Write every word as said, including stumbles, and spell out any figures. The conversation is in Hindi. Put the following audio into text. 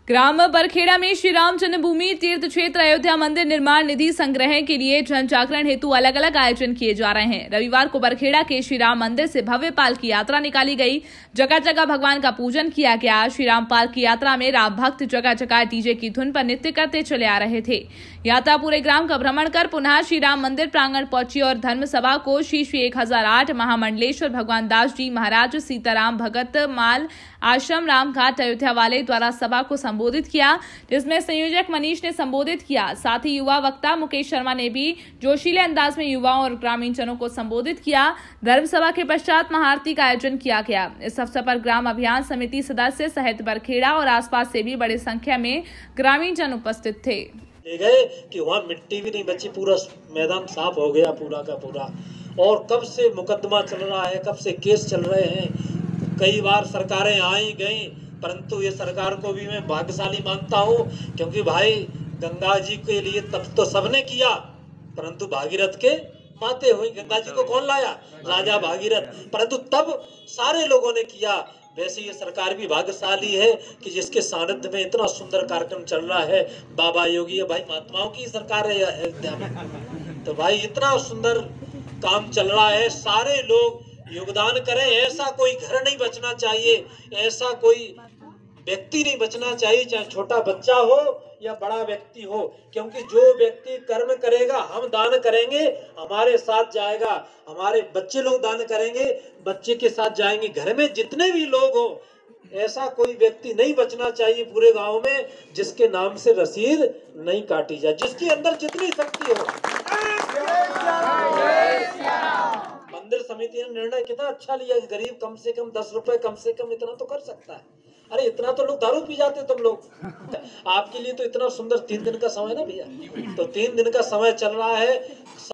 ग्राम बरखेड़ा में श्री राम जन्मभूमि तीर्थ क्षेत्र अयोध्या मंदिर निर्माण निधि संग्रह के लिए जन जागरण हेतु अलग अलग आयोजन किए जा रहे हैं। रविवार को बरखेड़ा के श्री राम मंदिर से भव्य पालकी यात्रा निकाली गई। जगह जगह भगवान का पूजन किया गया। श्री राम पालकी यात्रा में राम भक्त जगह जगह डीजे की धुन पर नृत्य करते चले आ रहे थे। यात्रा पूरे ग्राम का भ्रमण कर पुनः श्री राम मंदिर प्रांगण पहुंची और धर्म सभा को श्री श्री एक हजार आठ महामंडलेश्वर भगवान दास जी महाराज सीताराम भगत माल आश्रम रामघाट अयोध्या वाले द्वारा सभा को संबोधित किया, जिसमें संयोजक मनीष ने संबोधित किया। साथ ही युवा वक्ता मुकेश शर्मा ने भी जोशीले अंदाज में युवाओं और ग्रामीण जनों को संबोधित किया। धर्म सभा के पश्चात महाआरती का आयोजन किया गया। इस अवसर पर ग्राम अभियान समिति सदस्य सहित बरखेड़ा और आसपास से भी बड़ी संख्या में ग्रामीण जन उपस्थित थे। ले गए कि वहाँ मिट्टी भी नहीं बची, पूरा मैदान साफ हो गया पूरा का पूरा। और कब से मुकदमा चल रहा है, कब से केस चल रहे हैं, कई बार सरकारें आई गई, परंतु ये सरकार को भी मैं भाग्यशाली मानता हूँ, क्योंकि भाई गंगा जी के लिए तब तो सबने किया, परंतु भागीरथ के माते हुई। गंगा जी को कौन लाया? राजा भागीरथ। परंतु तब सारे लोगों ने किया। वैसे ये सरकार भी भाग्यशाली है कि जिसके सानिध्य में इतना सुंदर कार्यक्रम चल रहा है। बाबा योगी है भाई, महात्माओं की सरकार है अयोध्या में। तो भाई इतना सुंदर काम चल रहा है, सारे लोग योगदान करें। ऐसा कोई घर नहीं बचना चाहिए, ऐसा कोई व्यक्ति नहीं बचना चाहिए, चाहे छोटा बच्चा हो या बड़ा व्यक्ति हो, क्योंकि जो व्यक्ति कर्म करेगा, हम दान करेंगे, हमारे साथ जाएगा। हमारे बच्चे लोग दान करेंगे, बच्चे के साथ जाएंगे। घर में जितने भी लोग हो, ऐसा कोई व्यक्ति नहीं बचना चाहिए पूरे गांव में जिसके नाम से रसीद नहीं काटी जाए, जिसके अंदर जितनी शक्ति हो। मंदिर समिति ने निर्णय कितना अच्छा लिया कि गरीब कम से कम दस रुपए कम से कम इतना तो कर सकता है। अरे इतना तो लोग दारू पी जाते तुम लोग। आपके लिए तो इतना सुंदर तीन दिन का समय ना भैया, तो तीन दिन का समय चल रहा है।